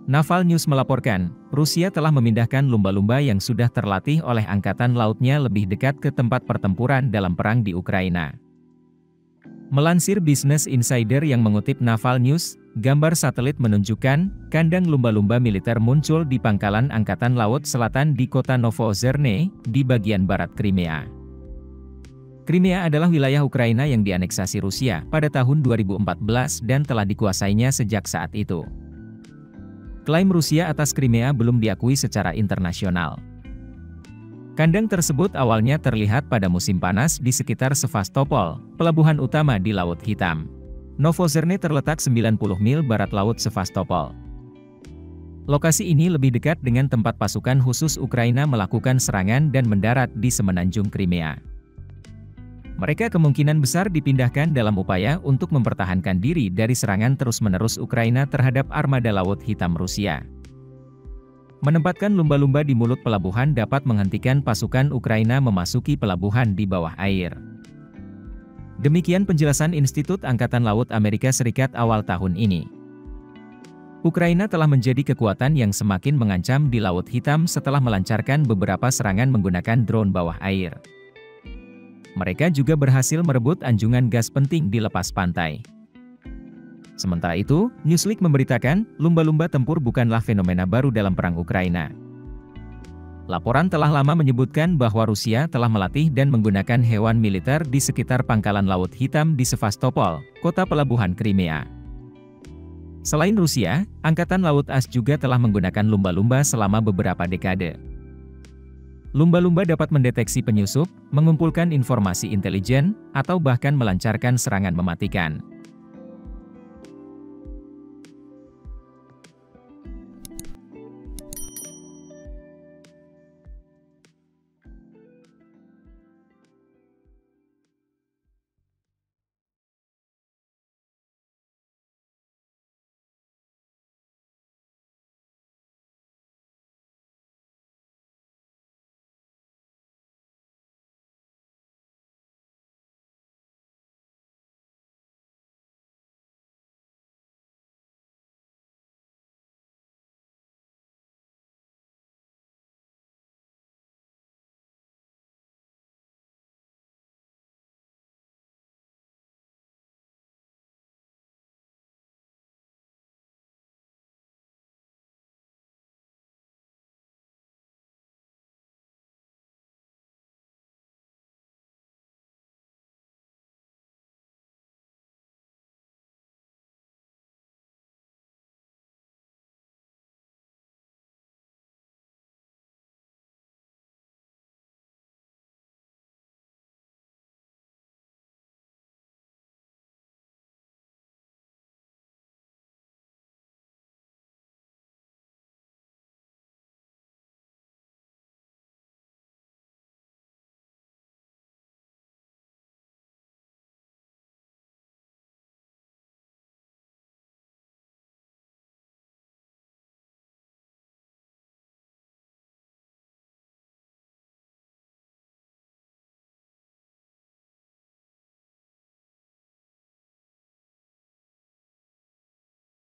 Naval News melaporkan, Rusia telah memindahkan lumba-lumba yang sudah terlatih oleh angkatan lautnya lebih dekat ke tempat pertempuran dalam perang di Ukraina. Melansir Business Insider yang mengutip Naval News, gambar satelit menunjukkan, kandang lumba-lumba militer muncul di pangkalan Angkatan Laut Selatan di kota Novozerne, di bagian barat Crimea. Crimea adalah wilayah Ukraina yang dianeksasi Rusia pada tahun 2014 dan telah dikuasainya sejak saat itu. Klaim Rusia atas Crimea belum diakui secara internasional. Kandang tersebut awalnya terlihat pada musim panas di sekitar Sevastopol, pelabuhan utama di Laut Hitam. Novozerne terletak 90 mil barat laut Sevastopol. Lokasi ini lebih dekat dengan tempat pasukan khusus Ukraina melakukan serangan dan mendarat di semenanjung Crimea. Mereka kemungkinan besar dipindahkan dalam upaya untuk mempertahankan diri dari serangan terus-menerus Ukraina terhadap armada Laut Hitam Rusia. Menempatkan lumba-lumba di mulut pelabuhan dapat menghentikan pasukan Ukraina memasuki pelabuhan di bawah air. Demikian penjelasan Institut Angkatan Laut Amerika Serikat awal tahun ini. Ukraina telah menjadi kekuatan yang semakin mengancam di Laut Hitam setelah melancarkan beberapa serangan menggunakan drone bawah air. Mereka juga berhasil merebut anjungan gas penting di lepas pantai. Sementara itu, Newsweek memberitakan, lumba-lumba tempur bukanlah fenomena baru dalam perang Ukraina. Laporan telah lama menyebutkan bahwa Rusia telah melatih dan menggunakan hewan militer di sekitar pangkalan Laut Hitam di Sevastopol, kota pelabuhan Crimea. Selain Rusia, Angkatan Laut AS juga telah menggunakan lumba-lumba selama beberapa dekade. Lumba-lumba dapat mendeteksi penyusup, mengumpulkan informasi intelijen, atau bahkan melancarkan serangan mematikan.